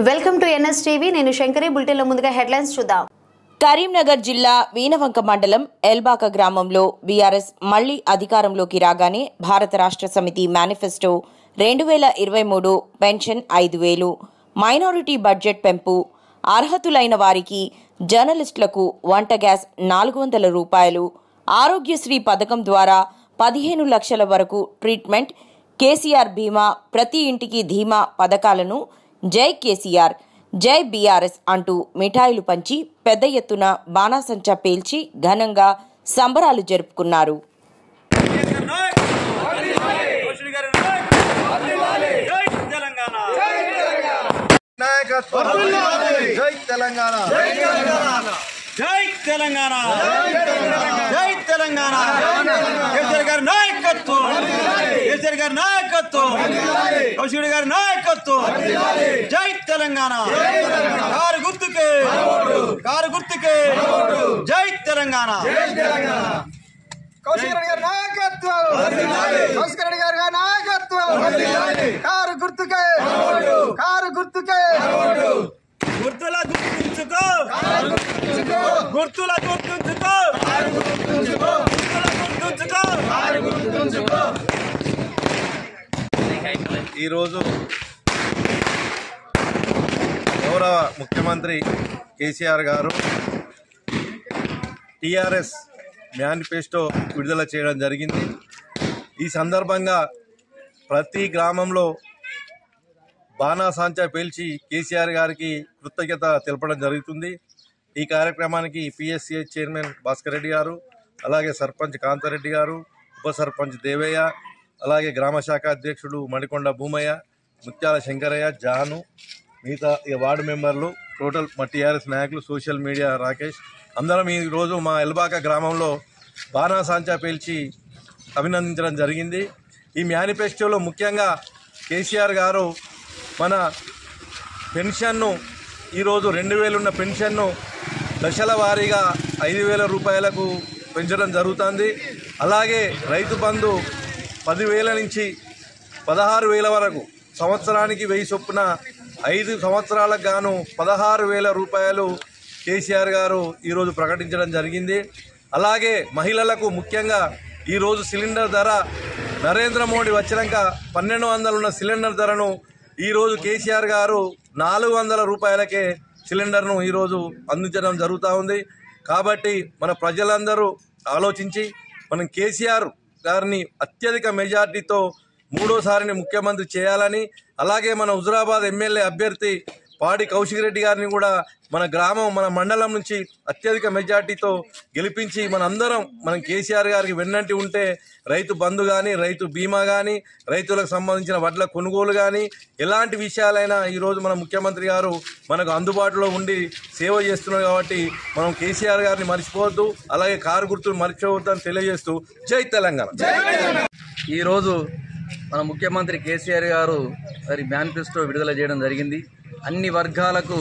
Welcome to NSTV. నేను శంకరి. బులెటిన్లో ముందుగా హెడ్లైన్స్ చూద్దాం. కరీంనగర్ జిల్లా వీణవంక మండలం ఎల్బాక గ్రామంలో బీఆర్ఎస్ మళ్లీ అధికారంలోకి రాగానే భారత రాష్ట్ర సమితి మేనిఫెస్టో 2023 పెన్షన్ 5,000, మైనారిటీ బడ్జెట్ పెంపు, అర్హతులైన వారికి జర్నలిస్టులకు వంట గ్యాస్ 400 రూపాయలు, ఆరోగ్యశ్రీ పథకం ద్వారా 15 లక్షల వరకు ట్రీట్మెంట్, కేసీఆర్ బీమా, ప్రతి ఇంటికి ధీమా పథకాలను జై కేసీఆర్, జై బీఆర్ఎస్ అంటూ మిఠాయిలు పంచి పెద్ద ఎత్తున బాణాసంచా పేల్చి ఘనంగా సంబరాలు జరుపుకున్నారు. జై తెలంగాణ, జై తెలంగాణ, కేసీఆర్ గారి నాయకత్వం, కేసీఆర్ గారి నాయకత్వం, కౌశిక్ గారి నాయకత్వం. జై తెలంగాణ, కారు గుర్తుకే, కారు గుర్తుకే, జై తెలంగాణ. కౌశిక్ రెడ్డి గారి నాయకత్వం, కౌశిక్ రెడ్డి గారి నాయకత్వం, కారు గుర్తుకే, కారు గుర్తుకే. గుర్తుల గుర్తుంచుకో, గుర్తుల గుర్తుంచుకో, గుర్తుల గుర్తుంచుకో. ఈరోజు గౌరవ ముఖ్యమంత్రి కేసీఆర్ గారు టీఆర్ఎస్ మేనిఫెస్టో విడుదల చేయడం జరిగింది. ఈ సందర్భంగా ప్రతి గ్రామంలో బాణాసంచా పేల్చి కేసీఆర్ గారికి కృతజ్ఞత తెలపడం జరుగుతుంది. ఈ కార్యక్రమానికి పిఎస్సిఐ చైర్మన్ భాస్కర్ రెడ్డి గారు, అలాగే సర్పంచ్ కాంతారెడ్డి గారు, ఉప సర్పంచ్ దేవయ్య, అలాగే గ్రామ శాఖ అధ్యక్షుడు మణికొండ భూమయ్య, ముత్యాల శంకరయ్య, జాను, మిగతా వార్డు మెంబర్లు, టోటల్ మా టీఆర్ఎస్ నాయకులు, సోషల్ మీడియా రాకేష్, అందరం ఈరోజు మా ఎల్బాక గ్రామంలో బాణాసంచా పేల్చి అభినందించడం జరిగింది. ఈ మేనిఫెస్టోలో ముఖ్యంగా కేసీఆర్ గారు మన పెన్షన్ను ఈరోజు 2,000 ఉన్న పెన్షన్ను దశల వారీగా 5,000 రూపాయలకు పెంచడం జరుగుతుంది. అలాగే రైతు బంధు 10,000 నుంచి 16,000 వరకు సంవత్సరానికి 1,000 చొప్పున 5 సంవత్సరాలకు గాను 16,000 రూపాయలు కేసీఆర్ గారు ఈరోజు ప్రకటించడం జరిగింది. అలాగే మహిళలకు ముఖ్యంగా ఈరోజు సిలిండర్ ధర నరేంద్ర మోడీ వచ్చినాక 1,200 ఉన్న సిలిండర్ ధరను ఈరోజు కేసీఆర్ గారు 400 రూపాయలకే సిలిండర్ను ఈరోజు అందించడం జరుగుతూ ఉంది. కాబట్టి మన ప్రజలందరూ ఆలోచించి మనం కేసీఆర్ గారిని అత్యధిక మెజార్టీతో 3వ ముఖ్యమంత్రి చేయాలని, అలాగే మన హుజురాబాద్ ఎమ్మెల్యే అభ్యర్థి పాడి కౌశిక్ రెడ్డి గారిని కూడా మన గ్రామం, మన మండలం నుంచి అత్యధిక మెజార్టీతో గెలిపించి మనం కేసీఆర్ గారికి వెన్నంటి ఉంటే రైతు బంధు కానీ, రైతు బీమా కానీ, రైతులకు సంబంధించిన వడ్ల కొనుగోలు కానీ, ఎలాంటి విషయాలైనా ఈరోజు మన ముఖ్యమంత్రి గారు మనకు అందుబాటులో ఉండి సేవ చేస్తున్నారు. కాబట్టి మనం కేసీఆర్ గారిని మర్చిపోవద్దు, అలాగే కారు గుర్తులు మర్చిపోవద్దు అని తెలియజేస్తూ జై తెలంగాణ. ఈరోజు మన ముఖ్యమంత్రి కేసీఆర్ గారు మరి మేనిఫెస్టో విడుదల చేయడం జరిగింది. అన్ని వర్గాలకు,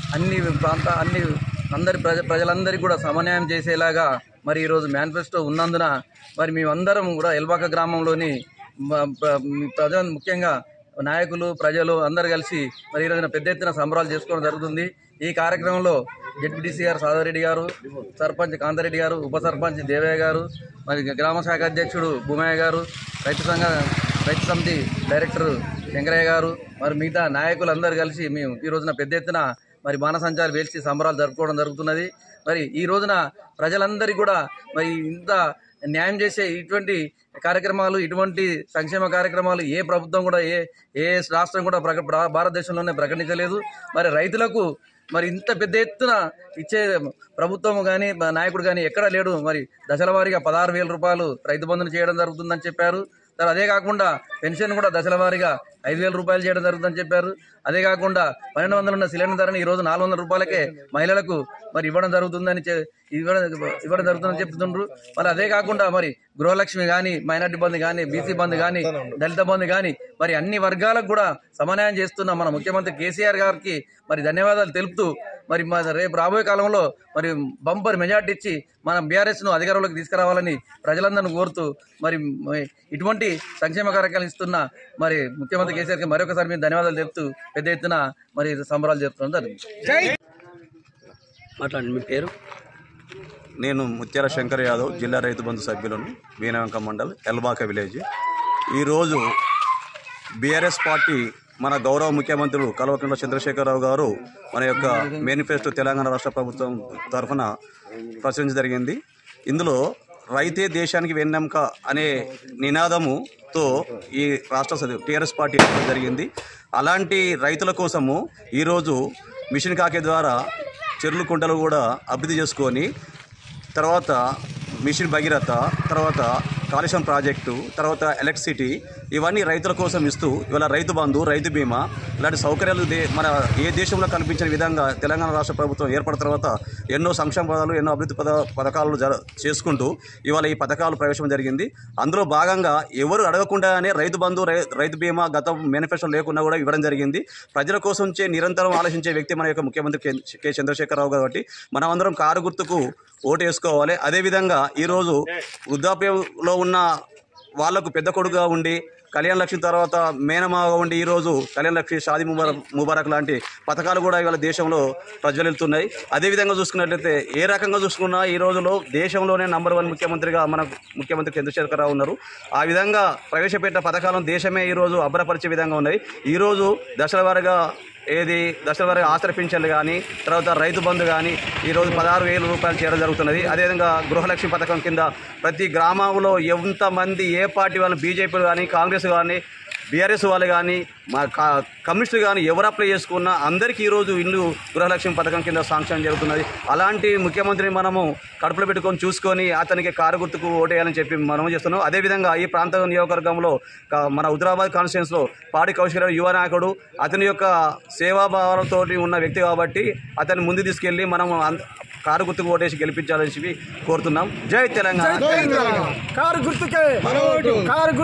ప్రజలందరికీ కూడా సమన్వయం చేసేలాగా మరి ఈరోజు మేనిఫెస్టో ఉన్నందున మరి మేమందరం కూడా ఎల్బాక గ్రామంలోని ముఖ్యంగా నాయకులు, ప్రజలు అందరూ కలిసి మరి ఈరోజున పెద్ద ఎత్తున సంబరాలు చేసుకోవడం జరుగుతుంది. ఈ కార్యక్రమంలో జెడ్పీటీసీ గారు సాదరెడ్డి గారు, సర్పంచ్ కాంతారెడ్డి గారు, ఉప సర్పంచ్ దేవయ్య గారు, మరి గ్రామ శాఖ అధ్యక్షుడు భూమయ్య గారు, రైతు సమితి డైరెక్టర్ శంకరయ్య గారు, మరి మిగతా నాయకులందరూ కలిసి మేము ఈ రోజున పెద్ద ఎత్తున మరి బాణసంచాలు వేల్చి సంబరాలు జరుపుకోవడం జరుగుతున్నది. మరి ఈ రోజున ప్రజలందరికీ కూడా మరి ఇంత న్యాయం చేసే ఇటువంటి కార్యక్రమాలు, ఇటువంటి సంక్షేమ కార్యక్రమాలు ఏ ప్రభుత్వం కూడా, ఏ రాష్ట్రం కూడా భారతదేశంలోనే ప్రకటించలేదు. మరి రైతులకు మరి ఇంత పెద్ద ఎత్తున ఇచ్చే ప్రభుత్వం కానీ, నాయకుడు కానీ ఎక్కడా లేడు. మరి దశల వారీగా 16,000 రూపాయలు రైతు బంధును చేయడం జరుగుతుందని చెప్పారు. అదే కాకుండా పెన్షన్ కూడా దశల వారీగా 5,000 రూపాయలు చేయడం జరుగుతుందని చెప్పారు. అదే కాకుండా 1,200 ఉన్న సిలిండర్ ధరని ఈరోజు 400 రూపాయలకే మహిళలకు మరి ఇవ్వడం జరుగుతుందని చెప్తుండ్రు. మరి అదే కాకుండా మరి గృహలక్ష్మి కానీ, మైనార్టీ బంధు కానీ, బీసీ బంధు కానీ, దళిత బంధు కానీ మరి అన్ని వర్గాలకు కూడా సమన్వయం చేస్తున్న మన ముఖ్యమంత్రి కేసీఆర్ గారికి మరి ధన్యవాదాలు తెలుపుతూ మరి రేపు రాబోయే కాలంలో మరి బంపర్ మెజార్టీ ఇచ్చి మనం బీఆర్ఎస్ను అధికారంలోకి తీసుకురావాలని ప్రజలందరినీ కోరుతూ మరి ఇటువంటి సంక్షేమ కార్యక్రమాలు ఇస్తున్న మరి ముఖ్యమంత్రి కేసీఆర్కి మరొకసారి మేము ధన్యవాదాలు చెప్తూ పెద్ద ఎత్తున మరి సంబరాలు జరుపుకోవడం జరిగింది. మాట్లాడండి, మీ పేరు? నేను ముత్యాల శంకర్ యాదవ్, జిల్లా రైతు బంధు సభ్యులను, వీణవంక మండల్, ఎల్బాక విలేజ్. ఈరోజు బీఆర్ఎస్ పార్టీ మన గౌరవ ముఖ్యమంత్రులు కల్వకుంట్ల చంద్రశేఖరరావు గారు మన యొక్క మేనిఫెస్టో తెలంగాణ రాష్ట్ర ప్రభుత్వం తరఫున ప్రచురించడం జరిగింది. ఇందులో రైతే దేశానికి వెన్నెముక అనే నినాదముతో ఈ రాష్ట్ర టీఆర్ఎస్ పార్టీ జరిగింది. అలాంటి రైతుల కోసము ఈరోజు మిషన్ కాకే ద్వారా చెరువులు కుంటలు కూడా అభివృద్ధి చేసుకొని, తర్వాత మిషన్ భగీరథ, తర్వాత కాళేశ్వరం ప్రాజెక్టు, తర్వాత ఎలక్ట్రిసిటీ, ఇవన్నీ రైతుల కోసం ఇస్తూ ఇవాళ రైతు బంధు, రైతు బీమా ఇలాంటి సౌకర్యాలు మన ఏ దేశంలో కల్పించిన విధంగా తెలంగాణ రాష్ట్ర ప్రభుత్వం ఏర్పడిన తర్వాత ఎన్నో సంక్షేమ పదాలు, ఎన్నో అభివృద్ధి పథకాలు చేసుకుంటూ ఇవాళ ఈ పథకాలు ప్రవేశం జరిగింది. అందులో భాగంగా ఎవరు అడగకుండానే రైతు బంధు, రైతు బీమా గత మేనిఫెస్టో లేకుండా కూడా ఇవ్వడం జరిగింది. ప్రజల కోసం నిరంతరం ఆలోచించే వ్యక్తి మన యొక్క ముఖ్యమంత్రి కె చంద్రశేఖరరావు కాబట్టి మనం అందరం కారు గుర్తుకు ఓటు వేసుకోవాలి. అదేవిధంగా ఈరోజు వృద్ధాప్యంలో ఉన్న వాళ్లకు పెద్ద కొడుకుగా ఉండి, కళ్యాణ లక్ష్మి తర్వాత మేనమాగా ఉండి ఈరోజు కళ్యాణ లక్ష్మి, షాదీ ముబారక్ లాంటి పథకాలు కూడా ఇవాళ దేశంలో ప్రజ్వలిస్తున్నాయి. అదేవిధంగా చూసుకున్నట్లయితే ఏ రకంగా చూసుకున్నా ఈ రోజులో దేశంలోనే నంబర్ 1 ముఖ్యమంత్రిగా మన ముఖ్యమంత్రి చంద్రశేఖరరావు ఉన్నారు. ఆ విధంగా ప్రవేశపెట్టిన పథకాలను దేశమే ఈరోజు అబ్బరపరిచే విధంగా ఉన్నాయి. ఈరోజు దశల వారీగా ఆసరా పింఛన్లు కానీ, తర్వాత రైతు బంధు కానీ ఈరోజు 16,000 రూపాయలు చేయడం జరుగుతున్నది. అదేవిధంగా గృహలక్ష్మి పథకం కింద ప్రతి గ్రామంలో ఎంతమంది ఏ పార్టీ వాళ్ళు, బీజేపీ కానీ, కాంగ్రెస్ కానీ, బీఆర్ఎస్ వాళ్ళు కానీ, మా కమ్యూనిస్టులు కానీ ఎవరు అప్లై చేసుకున్నా అందరికీ ఈరోజు ఇల్లు గృహలక్ష్మి పథకం కింద శాంక్షన్ జరుగుతున్నది. అలాంటి ముఖ్యమంత్రిని మనము కడుపులో పెట్టుకొని చూసుకొని అతనికి కారు గుర్తుకు ఓటేయాలని చెప్పి మనము చేస్తున్నాం. అదేవిధంగా ఈ ప్రాంత నియోజకవర్గంలో మన హుజరాబాద్ కాన్స్టిట్యున్సీలో పాడి కౌశిక్ యువ నాయకుడు, అతని యొక్క సేవాభావాలతో ఉన్న వ్యక్తి కాబట్టి అతన్ని ముందు తీసుకెళ్లి మనం కారు గుర్తుకు ఓటేసి గెలిపించాలని చెప్పి కోరుతున్నాం. జై తెలంగాణ. కారు గుర్తుకే